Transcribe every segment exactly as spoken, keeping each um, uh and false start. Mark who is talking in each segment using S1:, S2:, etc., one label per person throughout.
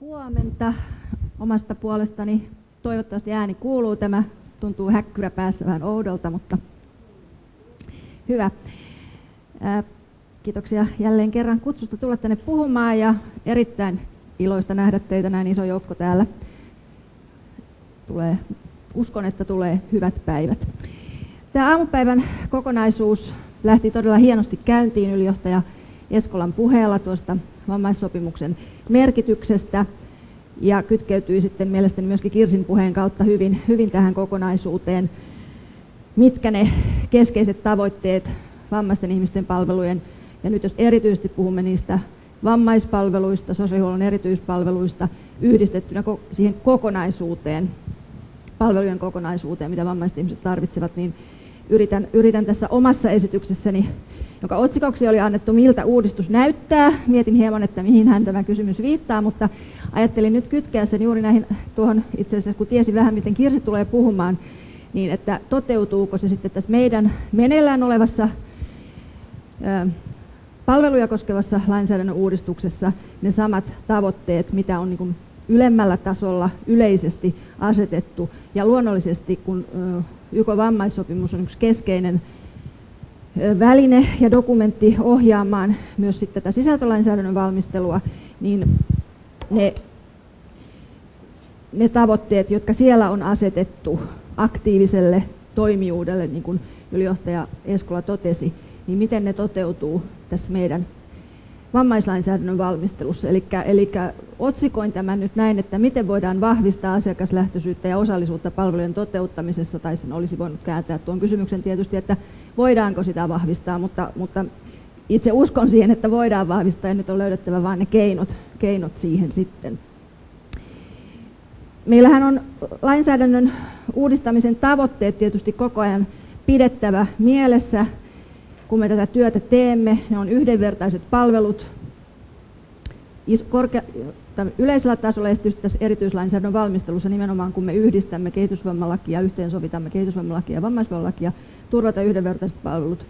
S1: Huomenta omasta puolestani. Toivottavasti ääni kuuluu. Tämä tuntuu häkkyrä päässä vähän oudolta, mutta hyvä. Ää, kiitoksia jälleen kerran kutsusta tulla tänne puhumaan ja erittäin iloista nähdä teitä, näin iso joukko täällä. Tulee, uskon, että tulee hyvät päivät. Tämä aamupäivän kokonaisuus lähti todella hienosti käyntiin ylijohtaja Eskolan puheella tuosta vammaissopimuksen merkityksestä ja kytkeytyi sitten mielestäni myöskin Kirsin puheen kautta hyvin, hyvin tähän kokonaisuuteen. Mitkä ne keskeiset tavoitteet vammaisten ihmisten palvelujen, ja nyt jos erityisesti puhumme niistä vammaispalveluista, sosiaalihuollon erityispalveluista yhdistettynä siihen kokonaisuuteen, palvelujen kokonaisuuteen, mitä vammaiset ihmiset tarvitsevat, niin yritän, yritän tässä omassa esityksessäni, jonka otsikoksi oli annettu Miltä uudistus näyttää. Mietin hieman, että mihin hän tämä kysymys viittaa, mutta ajattelin nyt kytkeä sen juuri näihin tuohon itse asiassa, kun tiesin vähän, miten Kirsi tulee puhumaan, niin että toteutuuko se sitten tässä meidän meneillään olevassa ö, palveluja koskevassa lainsäädännön uudistuksessa ne samat tavoitteet, mitä on niin kuin ylemmällä tasolla yleisesti asetettu. Ja luonnollisesti, kun ö, Y K:n vammaissopimus on yksi keskeinen väline ja dokumentti ohjaamaan myös sitten tätä sisältölainsäädännön valmistelua, niin ne, ne tavoitteet, jotka siellä on asetettu aktiiviselle toimijuudelle, niin kuin ylijohtaja Eskola totesi, niin miten ne toteutuu tässä meidän vammaislainsäädännön valmistelussa. Eli, eli otsikoin tämän nyt näin, että miten voidaan vahvistaa asiakaslähtöisyyttä ja osallisuutta palvelujen toteuttamisessa, tai sen olisi voinut kääntää tuon kysymyksen tietysti, että voidaanko sitä vahvistaa, mutta, mutta itse uskon siihen, että voidaan vahvistaa, ja nyt on löydettävä vain ne keinot, keinot siihen sitten. Meillähän on lainsäädännön uudistamisen tavoitteet tietysti koko ajan pidettävä mielessä, kun me tätä työtä teemme. Ne on yhdenvertaiset palvelut korkea, yleisellä tasolla ja tässä erityislainsäädännön valmistelussa nimenomaan, kun me yhdistämme kehitysvammalakia, yhteensovitamme kehitysvammalakia ja vammaisvammalakia, turvata yhdenvertaiset palvelut,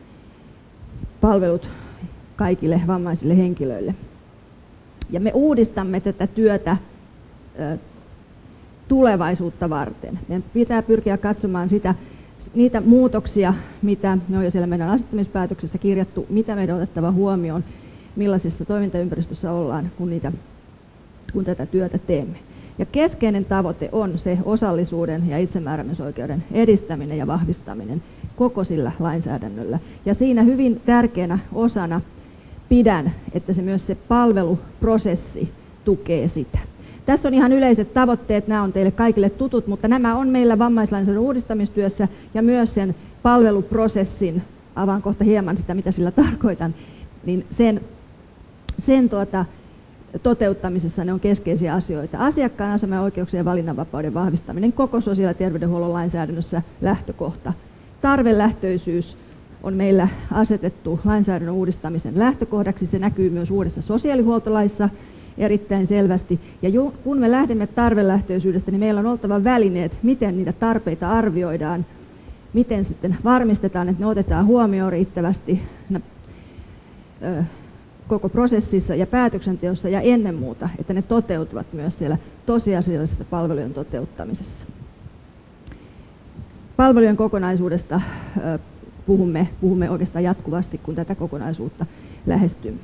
S1: palvelut kaikille vammaisille henkilöille. Ja me uudistamme tätä työtä ö, tulevaisuutta varten. Meidän pitää pyrkiä katsomaan sitä, niitä muutoksia, mitä me on jo siellä meidän asettamispäätöksessä kirjattu, mitä meidän on otettava huomioon, millaisessa toimintaympäristössä ollaan, kun, niitä, kun tätä työtä teemme. Ja keskeinen tavoite on se osallisuuden ja itsemääräämisoikeuden edistäminen ja vahvistaminen koko sillä lainsäädännöllä. Ja siinä hyvin tärkeänä osana pidän, että se myös se palveluprosessi tukee sitä. Tässä on ihan yleiset tavoitteet, nämä on teille kaikille tutut, mutta nämä on meillä vammaislainsäädännön uudistamistyössä ja myös sen palveluprosessin, avaan kohta hieman sitä, mitä sillä tarkoitan, niin sen, sen tuota, toteuttamisessa ne on keskeisiä asioita. Asiakkaan asema ja oikeuksien ja valinnanvapauden vahvistaminen koko sosiaali- ja terveydenhuollon lainsäädännössä lähtökohta. Tarvelähtöisyys on meillä asetettu lainsäädännön uudistamisen lähtökohdaksi. Se näkyy myös uudessa sosiaalihuoltolaissa erittäin selvästi. Ja ju, kun me lähdemme tarvelähtöisyydestä, niin meillä on oltava välineet, miten niitä tarpeita arvioidaan, miten sitten varmistetaan, että ne otetaan huomioon riittävästi ö, koko prosessissa ja päätöksenteossa ja ennen muuta, että ne toteutuvat myös siellä tosiasiallisessa palvelujen toteuttamisessa. Palvelujen kokonaisuudesta ö, puhumme, puhumme oikeastaan jatkuvasti, kun tätä kokonaisuutta lähestymme.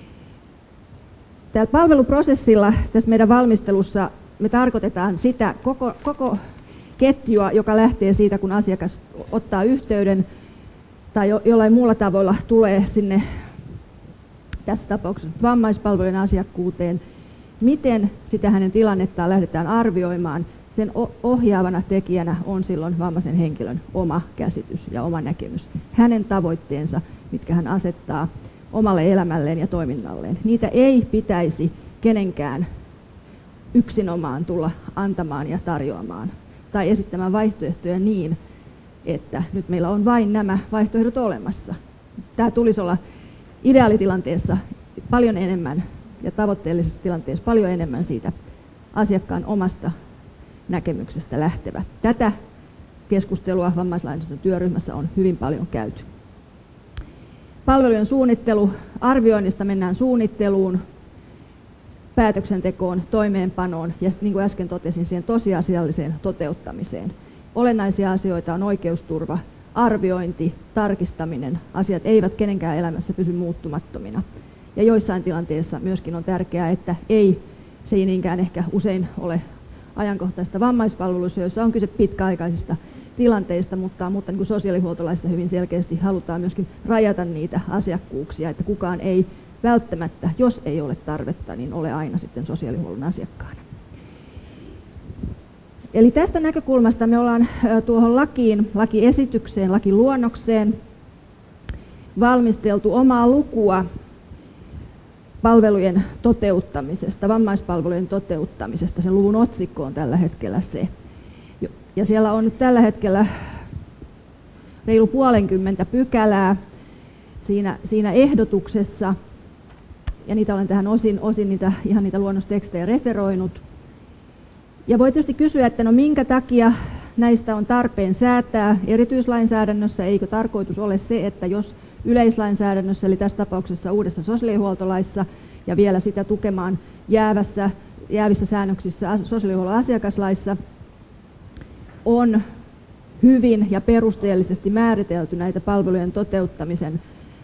S1: Tällä palveluprosessilla tässä meidän valmistelussa me tarkoitetaan sitä koko, koko ketjua, joka lähtee siitä, kun asiakas ottaa yhteyden tai jo, jollain muulla tavoilla tulee sinne tässä tapauksessa vammaispalvelujen asiakkuuteen, miten sitä hänen tilannettaan lähdetään arvioimaan. Sen ohjaavana tekijänä on silloin vammaisen henkilön oma käsitys ja oma näkemys. Hänen tavoitteensa, mitkä hän asettaa omalle elämälleen ja toiminnalleen. Niitä ei pitäisi kenenkään yksinomaan tulla antamaan ja tarjoamaan tai esittämään vaihtoehtoja niin, että nyt meillä on vain nämä vaihtoehdot olemassa. Tämä tulisi olla ideaalitilanteessa paljon enemmän ja tavoitteellisessa tilanteessa paljon enemmän siitä asiakkaan omasta näkemyksestä lähtevä. Tätä keskustelua vammaislainsäädännön työryhmässä on hyvin paljon käyty. Palvelujen suunnittelu, arvioinnista mennään suunnitteluun, päätöksentekoon, toimeenpanoon ja niin kuin äsken totesin, siihen tosiasialliseen toteuttamiseen. Olennaisia asioita on oikeusturva, arviointi, tarkistaminen. Asiat eivät kenenkään elämässä pysy muuttumattomina. Ja joissain tilanteissa myöskin on tärkeää, että ei, se ei niinkään ehkä usein ole ajankohtaista vammaispalveluissa, joissa on kyse pitkäaikaisista tilanteista, mutta, mutta niin kuin sosiaalihuoltolaissa hyvin selkeästi halutaan myöskin rajata niitä asiakkuuksia, että kukaan ei välttämättä, jos ei ole tarvetta, niin ole aina sitten sosiaalihuollon asiakkaana. Eli tästä näkökulmasta me ollaan tuohon lakiin, lakiesitykseen, lakiluonnokseen valmisteltu omaa lukua palvelujen toteuttamisesta, vammaispalvelujen toteuttamisesta. Sen luvun otsikko on tällä hetkellä se. Ja siellä on nyt tällä hetkellä reilu puolenkymmentä pykälää siinä, siinä ehdotuksessa. Ja niitä olen tähän osin, osin niitä, ihan niitä luonnostekstejä referoinut. Ja voi tietysti kysyä, että no minkä takia näistä on tarpeen säätää erityislainsäädännössä, eikö tarkoitus ole se, että jos yleislainsäädännössä, eli tässä tapauksessa uudessa sosiaalihuoltolaissa ja vielä sitä tukemaan jäävässä, jäävissä säännöksissä sosiaalihuollon asiakaslaissa on hyvin ja perusteellisesti määritelty näitä palvelujen toteuttamisen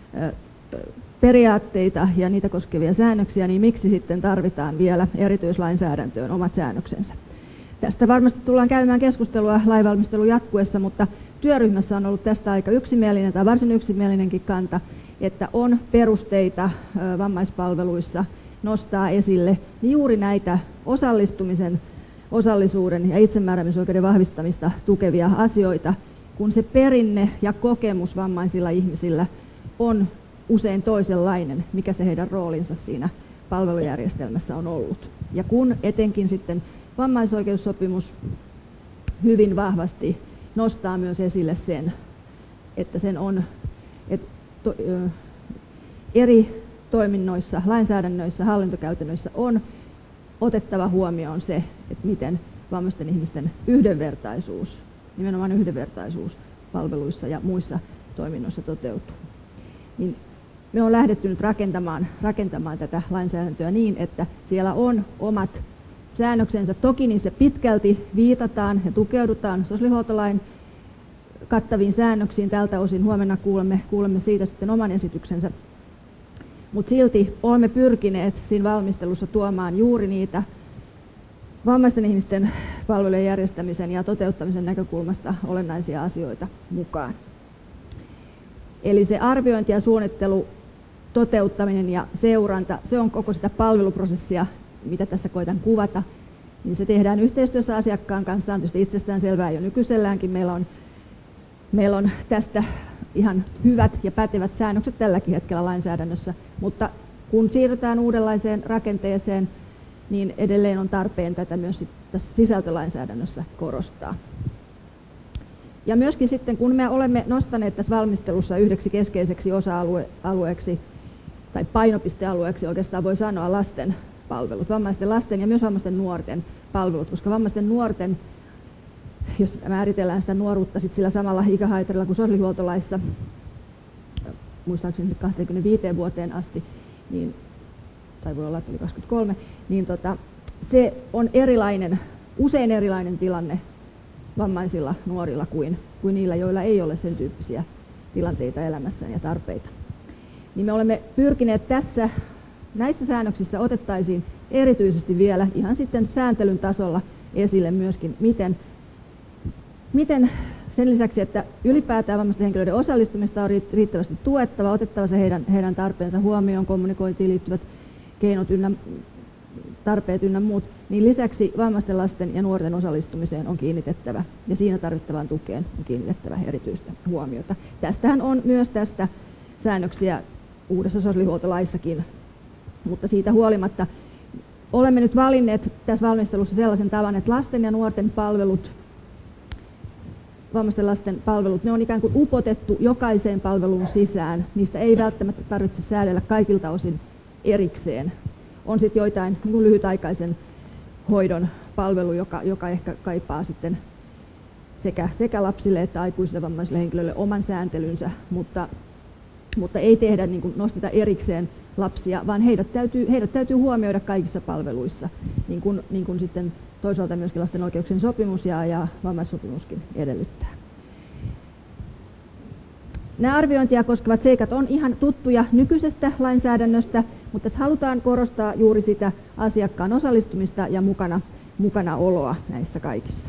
S1: periaatteita ja niitä koskevia säännöksiä, niin miksi sitten tarvitaan vielä erityislainsäädäntöön omat säännöksensä. Tästä varmasti tullaan käymään keskustelua lainvalmistelun jatkuessa, mutta työryhmässä on ollut tästä aika yksimielinen tai varsin yksimielinenkin kanta, että on perusteita vammaispalveluissa nostaa esille juuri näitä osallistumisen, osallisuuden ja itsemääräämisoikeuden vahvistamista tukevia asioita, kun se perinne ja kokemus vammaisilla ihmisillä on usein toisenlainen, mikä se heidän roolinsa siinä palvelujärjestelmässä on ollut. Ja kun etenkin sitten vammaisoikeussopimus hyvin vahvasti nostaa myös esille sen, että sen on että to, ö, eri toiminnoissa, lainsäädännöissä, hallintokäytännöissä on otettava huomioon se, että miten vammaisten ihmisten yhdenvertaisuus, nimenomaan yhdenvertaisuus palveluissa ja muissa toiminnoissa toteutuu. Niin me on lähdetty nyt rakentamaan, rakentamaan tätä lainsäädäntöä niin, että siellä on omat säännöksensä. Toki niissä pitkälti viitataan ja tukeudutaan sosiaalihuoltolain kattaviin säännöksiin. Tältä osin huomenna kuulemme, kuulemme siitä sitten oman esityksensä. Mutta silti olemme pyrkineet siinä valmistelussa tuomaan juuri niitä vammaisten ihmisten palvelujen järjestämisen ja toteuttamisen näkökulmasta olennaisia asioita mukaan. Eli se arviointi ja suunnittelu, toteuttaminen ja seuranta, se on koko sitä palveluprosessia, mitä tässä koitan kuvata, niin se tehdään yhteistyössä asiakkaan kanssa. Tämä on tietysti itsestään selvää jo nykyiselläänkin. Meillä on, meillä on tästä ihan hyvät ja pätevät säännökset tälläkin hetkellä lainsäädännössä, mutta kun siirrytään uudenlaiseen rakenteeseen, niin edelleen on tarpeen tätä myös tässä sisältölainsäädännössä korostaa. Ja myöskin sitten, kun me olemme nostaneet tässä valmistelussa yhdeksi keskeiseksi osa-alueeksi tai painopistealueeksi oikeastaan voi sanoa lasten palvelut, vammaisten lasten ja myös vammaisten nuorten palvelut, koska vammaisten nuorten, jos määritellään sitä nuoruutta sit sillä samalla ikähaitarilla kuin sosiaalihuoltolaissa, muistaakseni kaksikymmentäviisi vuoteen asti, niin, tai voi olla, että oli kaksikymmentäkolme, niin tota, se on erilainen, usein erilainen tilanne vammaisilla nuorilla kuin, kuin niillä, joilla ei ole sen tyyppisiä tilanteita elämässään ja tarpeita. Niin me olemme pyrkineet tässä, näissä säännöksissä otettaisiin erityisesti vielä ihan sitten sääntelyn tasolla esille myöskin, miten, miten sen lisäksi, että ylipäätään vammaisten henkilöiden osallistumista on riittävästi tuettava, otettava se heidän, heidän tarpeensa huomioon, kommunikointiin liittyvät keinot ynnä tarpeet ynnä muut, niin lisäksi vammaisten lasten ja nuorten osallistumiseen on kiinnitettävä ja siinä tarvittavaan tukeen on kiinnitettävä erityistä huomiota. Tästähän on myös tästä säännöksiä uudessa sosiaalihuoltolaissakin, mutta siitä huolimatta olemme nyt valinneet tässä valmistelussa sellaisen tavan, että lasten ja nuorten palvelut, vammaisten lasten palvelut, ne on ikään kuin upotettu jokaiseen palveluun sisään. Niistä ei välttämättä tarvitse säädellä kaikilta osin erikseen. On sitten joitain niin lyhytaikaisen hoidon palvelu, joka, joka ehkä kaipaa sitten sekä, sekä lapsille että aikuisille vammaisille henkilöille oman sääntelynsä, mutta, mutta ei tehdä, niin kuin nosteta erikseen lapsia, vaan heidät täytyy, heidät täytyy huomioida kaikissa palveluissa, niin kuin, niin kuin sitten toisaalta myöskin lasten oikeuksien sopimus ja, ja vammaissopimuskin edellyttää. Nämä arviointia koskevat seikat on ihan tuttuja nykyisestä lainsäädännöstä, mutta tässä halutaan korostaa juuri sitä asiakkaan osallistumista ja mukana, mukanaoloa näissä kaikissa.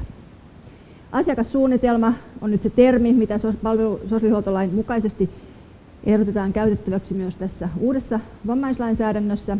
S1: Asiakassuunnitelma on nyt se termi, mitä sosiaalihuoltolain mukaisesti ehdotetaan käytettäväksi myös tässä uudessa vammaislainsäädännössä.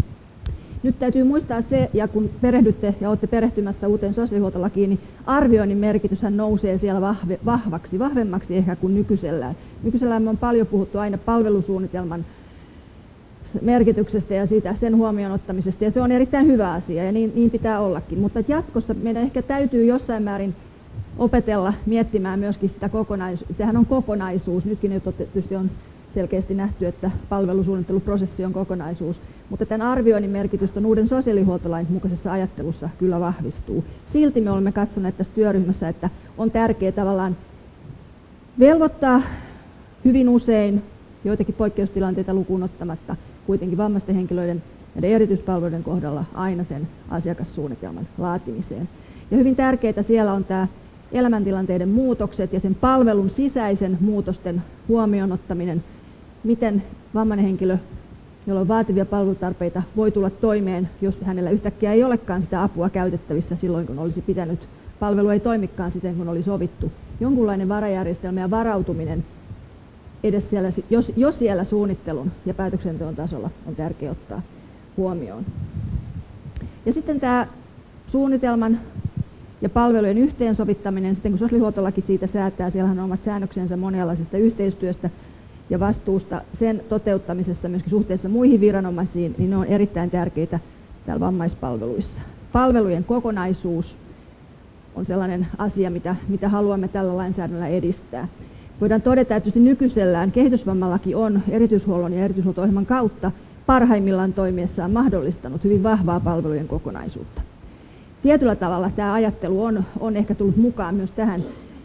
S1: Nyt täytyy muistaa se, ja kun perehdytte ja olette perehtymässä uuteen sosiaalihuoltolakiin, niin arvioinnin merkityshän nousee siellä vahve, vahvaksi, vahvemmaksi ehkä kuin nykyisellään. Nykyisellään me on paljon puhuttu aina palvelusuunnitelman merkityksestä ja siitä, sen huomioon ottamisesta, ja se on erittäin hyvä asia, ja niin, niin pitää ollakin. Mutta jatkossa meidän ehkä täytyy jossain määrin opetella miettimään myöskin sitä kokonaisuutta. Sehän on kokonaisuus. Nytkin jo tietysti on selkeästi nähty, että palvelusuunnitteluprosessi on kokonaisuus, mutta tämän arvioinnin merkitys on uuden sosiaalihuoltolain mukaisessa ajattelussa kyllä vahvistuu. Silti me olemme katsoneet tässä työryhmässä, että on tärkeää tavallaan velvoittaa hyvin usein, joitakin poikkeustilanteita lukuun ottamatta, kuitenkin vammaisten henkilöiden ja erityispalveluiden kohdalla aina sen asiakassuunnitelman laatimiseen. Ja hyvin tärkeää siellä on tämä elämäntilanteiden muutokset ja sen palvelun sisäisen muutosten huomioon ottaminen, miten vammainen henkilö, jolla on vaativia palvelutarpeita, voi tulla toimeen, jos hänellä yhtäkkiä ei olekaan sitä apua käytettävissä silloin, kun olisi pitänyt. Palvelu ei toimikaan siten, kun oli sovittu. Jonkunlainen varajärjestelmä ja varautuminen edes siellä, jos, jos siellä suunnittelun ja päätöksenteon tasolla on tärkeää ottaa huomioon. Ja sitten tämä suunnitelman ja palvelujen yhteensovittaminen, sitten kun sosiaalihuoltolaki siitä säätää, siellähän on omat säännöksensä monialaisesta yhteistyöstä ja vastuusta sen toteuttamisessa myöskin suhteessa muihin viranomaisiin, niin ne on erittäin tärkeitä täällä vammaispalveluissa. Palvelujen kokonaisuus on sellainen asia, mitä, mitä haluamme tällä lainsäädännöllä edistää. Voidaan todeta, että nykyisellään kehitysvammalaki on erityishuollon ja erityishuolto-ohjelman kautta parhaimmillaan toimiessaan mahdollistanut hyvin vahvaa palvelujen kokonaisuutta. Tietyllä tavalla tämä ajattelu on, on ehkä tullut mukaan myös tähän,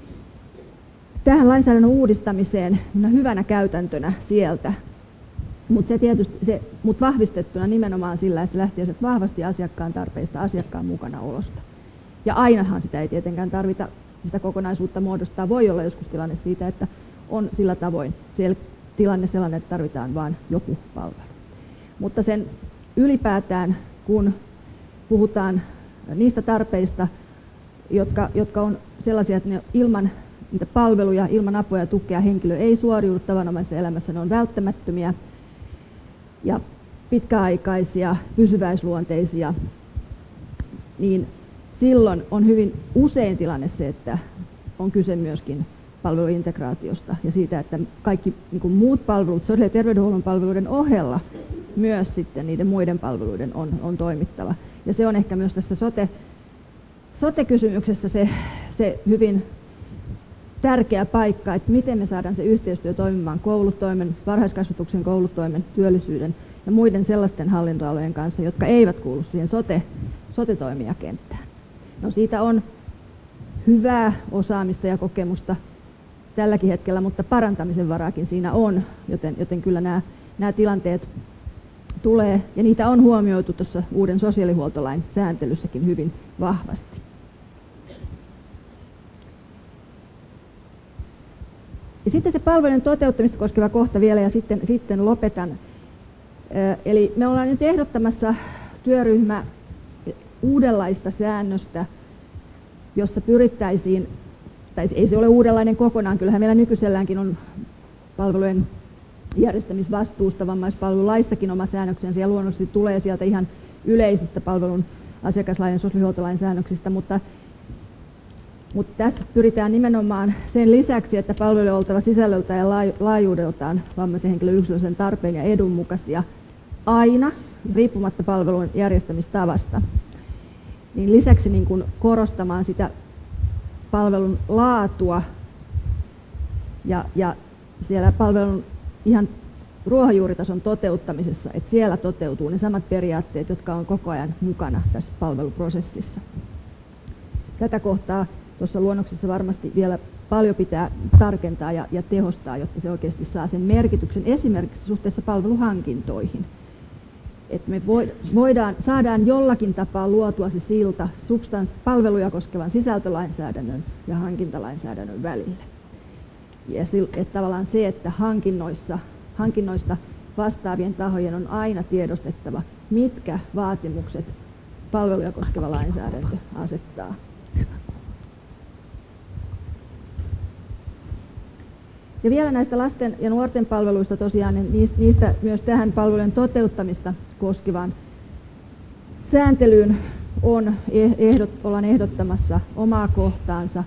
S1: tähän lainsäädännön uudistamiseen hyvänä käytäntönä sieltä, mutta se tietysti, se, mut vahvistettuna nimenomaan sillä, että se lähtee vahvasti asiakkaan tarpeista, asiakkaan mukanaolosta. Ja ainahan sitä ei tietenkään tarvita, sitä kokonaisuutta muodostaa. Voi olla joskus tilanne siitä, että on sillä tavoin sel- tilanne sellainen, että tarvitaan vain joku palvelu. Mutta sen ylipäätään, kun puhutaan niistä tarpeista, jotka, jotka on sellaisia, että ne ilman niitä palveluja, ilman apua ja tukea henkilö ei suoriudu tavanomaisessa elämässä, ne on välttämättömiä ja pitkäaikaisia, pysyväisluonteisia, niin silloin on hyvin usein tilanne se, että on kyse myöskin palveluintegraatiosta ja siitä, että kaikki niin kuin muut palvelut, sosiaali- ja terveydenhuollon palveluiden ohella myös sitten niiden muiden palveluiden on, on toimittava. Ja se on ehkä myös tässä sote, sote-kysymyksessä se, se hyvin tärkeä paikka, että miten me saadaan se yhteistyö toimimaan koulutoimen, varhaiskasvatuksen, koulutoimen, työllisyyden ja muiden sellaisten hallintoalojen kanssa, jotka eivät kuulu siihen sote, sote-toimijakenttään. No siitä on hyvää osaamista ja kokemusta tälläkin hetkellä, mutta parantamisen varaakin siinä on, joten, joten kyllä nämä, nämä tilanteet tulee, ja niitä on huomioitu tuossa uuden sosiaalihuoltolain sääntelyssäkin hyvin vahvasti. Ja sitten se palvelujen toteuttamista koskeva kohta vielä, ja sitten, sitten lopetan. Eli me ollaan nyt ehdottamassa työryhmä uudenlaista säännöstä, jossa pyrittäisiin, tai ei se ole uudenlainen kokonaan, kyllähän meillä nykyiselläänkin on palvelujen järjestämisvastuusta vammaispalvelulaissakin oma säännöksensä, ja luonnollisesti tulee sieltä ihan yleisistä palvelun asiakaslain ja sosiaalihuoltolain säännöksistä, mutta, mutta tässä pyritään nimenomaan sen lisäksi, että palvelujen on oltava sisällöltään ja laajuudeltaan vammaisen henkilön yksilöllisen tarpeen ja edun mukaisia aina, riippumatta palvelun järjestämistavasta, niin lisäksi niin kuin korostamaan sitä palvelun laatua ja, ja siellä palvelun ihan ruohonjuuritason toteuttamisessa, että siellä toteutuu ne samat periaatteet, jotka on koko ajan mukana tässä palveluprosessissa. Tätä kohtaa tuossa luonnoksessa varmasti vielä paljon pitää tarkentaa ja, ja tehostaa, jotta se oikeasti saa sen merkityksen esimerkiksi suhteessa palveluhankintoihin. Että me voidaan, saadaan jollakin tapaa luotua se silta substans, palveluja koskevan sisältölainsäädännön ja hankintalainsäädännön välille. Ja että tavallaan se, että hankinnoissa, hankinnoista vastaavien tahojen on aina tiedostettava, mitkä vaatimukset palveluja koskeva lainsäädäntö asettaa. Ja vielä näistä lasten ja nuorten palveluista tosiaan, niin niistä myös tähän palvelujen toteuttamista koskevaan sääntelyyn on ehdot, ollaan ehdottamassa omaa kohtaansa,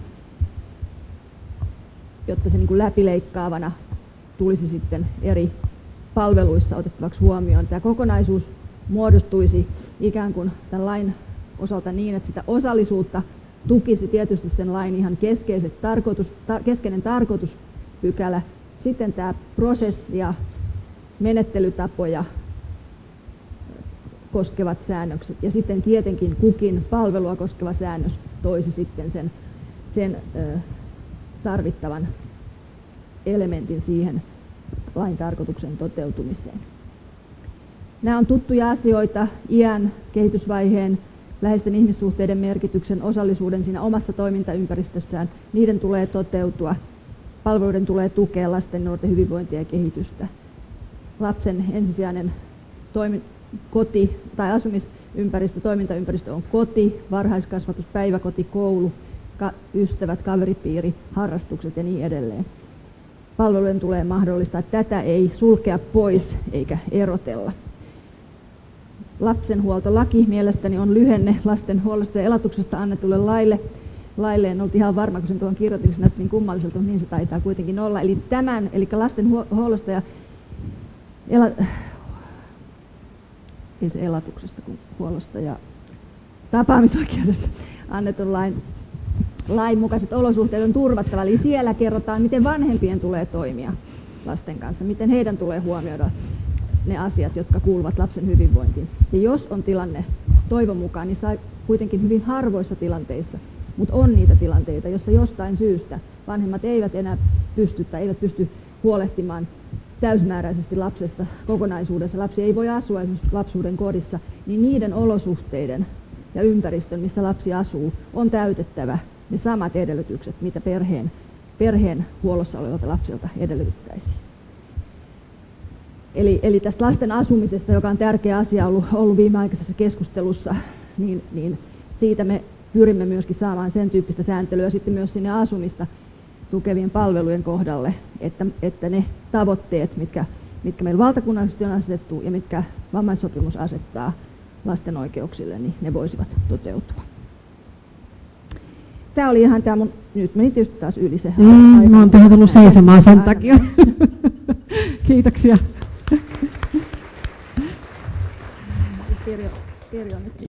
S1: jotta se niin kuin läpileikkaavana tulisi sitten eri palveluissa otettavaksi huomioon. Tämä kokonaisuus muodostuisi ikään kuin tämän lain osalta niin, että sitä osallisuutta tukisi tietysti sen lain ihan keskeiset tarkoitus, ta, keskeinen tarkoituspykälä, sitten tämä prosessi ja menettelytapoja koskevat säännökset ja sitten tietenkin kukin palvelua koskeva säännös toisi sitten sen, sen ö, tarvittavan elementin siihen lain tarkoituksen toteutumiseen. Nämä on tuttuja asioita, iän, kehitysvaiheen, läheisten ihmissuhteiden merkityksen, osallisuuden siinä omassa toimintaympäristössään, niiden tulee toteutua. Palveluiden tulee tukea lasten ja nuorten hyvinvointia ja kehitystä. Lapsen ensisijainen toimi, koti tai asumisympäristö, toimintaympäristö on koti, varhaiskasvatus, päiväkoti, koulu, ka, ystävät, kaveripiiri, harrastukset ja niin edelleen. Palvelujen tulee mahdollistaa, että tätä ei sulkea pois eikä erotella. Lapsenhuoltolaki mielestäni on lyhenne lastenhuollosta ja elatuksesta annetulle laille. Laille en ollut ihan varma, kun sen tuohon kirjoitin, kun se näytti niin kummalliselta, mutta niin se taitaa kuitenkin olla. Eli tämän, eli lastenhuollosta ja ela, ei se elatuksesta, kun huollosta ja tapaamisoikeudesta annetun lain, lain mukaiset olosuhteet on turvattava. Eli siellä kerrotaan, miten vanhempien tulee toimia lasten kanssa, miten heidän tulee huomioida ne asiat, jotka kuuluvat lapsen hyvinvointiin. Ja jos on tilanne toivon mukaan, niin saa kuitenkin hyvin harvoissa tilanteissa, mutta on niitä tilanteita, joissa jostain syystä vanhemmat eivät enää pysty tai eivät pysty huolehtimaan täysmääräisesti lapsesta kokonaisuudessa. Lapsi ei voi asua esimerkiksi lapsuuden kodissa, niin niiden olosuhteiden ja ympäristön, missä lapsi asuu, on täytettävä ne samat edellytykset, mitä perheen, perheen huollossa olevalta lapselta edellyttäisiin. Eli, eli tästä lasten asumisesta, joka on tärkeä asia ollut, ollut viimeaikaisessa keskustelussa, niin, niin siitä me pyrimme myöskin saamaan sen tyyppistä sääntelyä sitten myös sinne asumista tukevien palvelujen kohdalle, että, että ne tavoitteet, mitkä, mitkä meillä valtakunnallisesti on asetettu ja mitkä vammaissopimus asettaa lasten oikeuksille, niin ne voisivat toteutua. Tämä oli ihan tämä mun, nyt meni tietysti taas yli se.
S2: Mm, mä oon tehnyt seisomaan sen takia. Kiitoksia.
S1: Kirjo, kirjo nyt.